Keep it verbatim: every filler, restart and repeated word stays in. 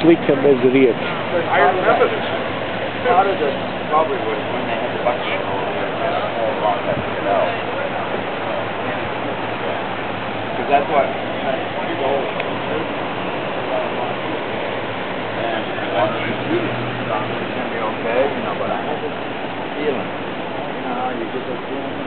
sleek him as it is. I remember this. Part of the probably was when they had the bucking over there, and had a whole lot that to get out. Because that's what big old and wanted to do this. It's gonna be okay, you know, but I had this feeling, you know, you get this feeling.